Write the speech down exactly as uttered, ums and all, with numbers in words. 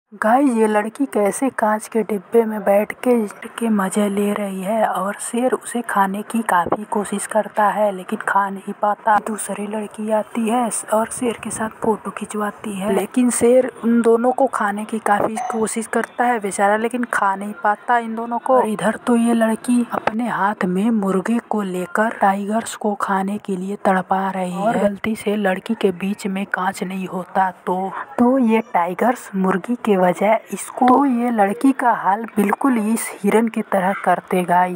Guys ये लड़की कैसे कांच के डिब्बे में बैठ के के मजे ले रही है और शेर उसे खाने की काफी कोशिश करता है लेकिन खा नहीं पाता। दूसरी लड़की आती है और शेर के साथ फोटो खिंचवाती है लेकिन शेर उन दोनों को खाने की काफी कोशिश करता है बेचारा, लेकिन खा नहीं पाता इन दोनों को। और इधर तो ये लड़की अपने हाथ में मुर्गे को लेकर टाइगर्स को खाने के लिए तड़पा रही है और गलती से लड़की के बीच में कांच नहीं होता तो तो ये टाइगर्स मुर्गी के वजह इसको, तो ये लड़की का हाल बिल्कुल इस हिरन की तरह करते गाइस।